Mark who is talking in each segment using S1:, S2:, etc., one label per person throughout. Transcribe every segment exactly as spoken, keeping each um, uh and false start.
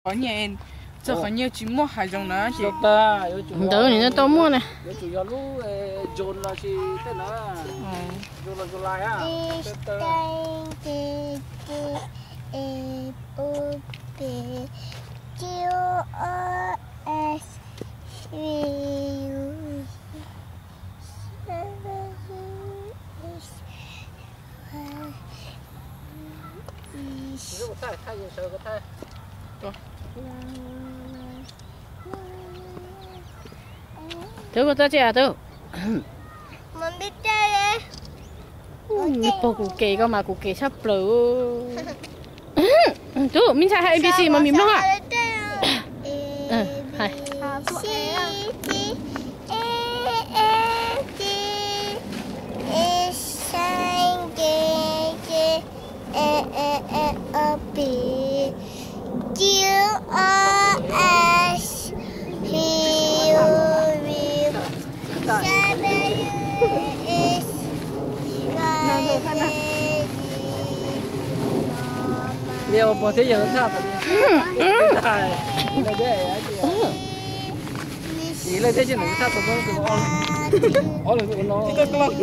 S1: có nhà giờ có nhiều chỉ mua hai dòng nữa chị.
S2: Đỡ thì nó to mua này.
S3: Chủ yếu lú dồn là chỉ tên nó dồn là dồn lại á. Thay thay sợ cái thay.
S2: Tớ có tớ chơi tớ.
S4: Mình biết chơi đi.
S2: Ui, bộ cụ kề cơ mà cụ kề sắp rồi. Tớ, mình sai hai A B C mà mình không à? Ừ, hai.
S3: Liệu bỏ thế giờ sao vậy? Đây đây chị. Chỉ là thế chứ nó sao tụi nó tụi nó. Ó là tụi nó.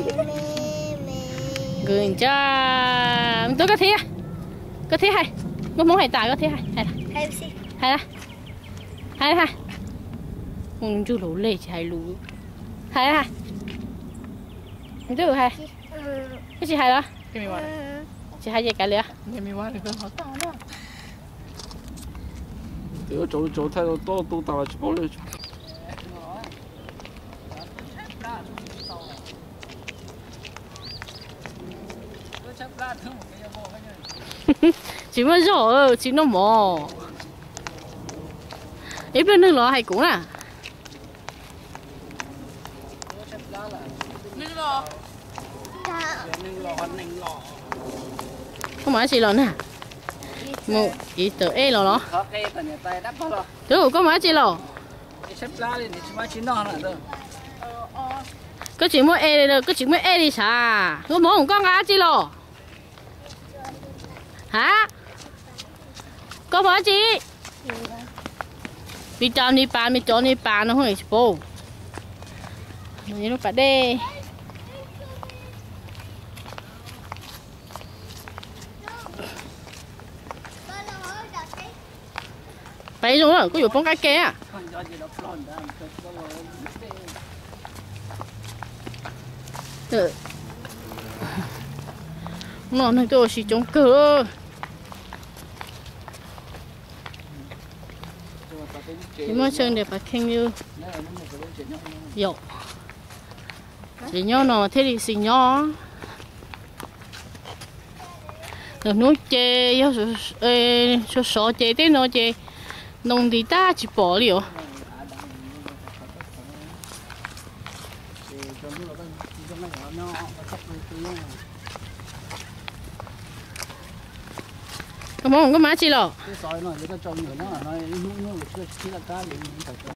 S2: Gừng cha. Tôi có thế à? Có thế hay. Có muốn hay tài có thế hay. Hay là.
S4: Hay gì?
S2: Hay là. Hay là. Không chú lũ lê chỉ hay lũ. Hay là. Tôi hay. Cái gì hay đó?
S1: Cái mình nói
S2: chị hay gì cả lẽ?
S1: cái mình nói thì cứ hỏi tao đó.
S3: Nếu chỗ chỗ thay to to tao chỉ bỏ lên.
S2: Chỉ mới rõ chỉ nó mò. Ít bên nước lò hay cũng à?
S1: Nước lò.
S2: Không phải gì lò nè. Một ít tờ e lò nó. Đúng có mấy gì lò? Có chỉ mua e đây, có chỉ mua e đi sao? Có mua không có ngã gì lò? Hả? Có mấy gì? Đi chọn đi bán, đi chọn đi bán nó không phải bố. Nó phải đây. Bây giờ có nhiều phong cái kia à? Ừ. Nó này tôi chỉ chống cửa. Thì mà chơi để phải khen như. Yo. Chỉ nhau nó thế thì xì nhau. Rồi nó chơi, số số chơi thế nó chơi. Nông đi ta chỉ bỏ liều. Có món có má chi lò?